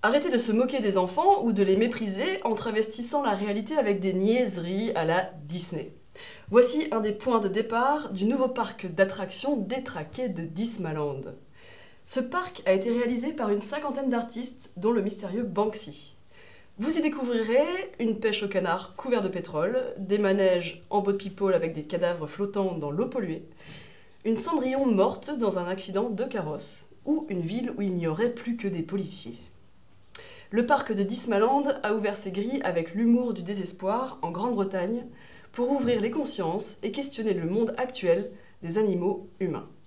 Arrêtez de se moquer des enfants ou de les mépriser en travestissant la réalité avec des niaiseries à la Disney. Voici un des points de départ du nouveau parc d'attractions détraqué de Dismaland. Ce parc a été réalisé par une cinquantaine d'artistes, dont le mystérieux Banksy. Vous y découvrirez une pêche au canard couvert de pétrole, des manèges en boat people avec des cadavres flottants dans l'eau polluée, une Cendrillon morte dans un accident de carrosse, ou une ville où il n'y aurait plus que des policiers. Le parc de Dismaland a ouvert ses grilles avec l'humour du désespoir en Grande-Bretagne pour ouvrir les consciences et questionner le monde actuel des animaux humains.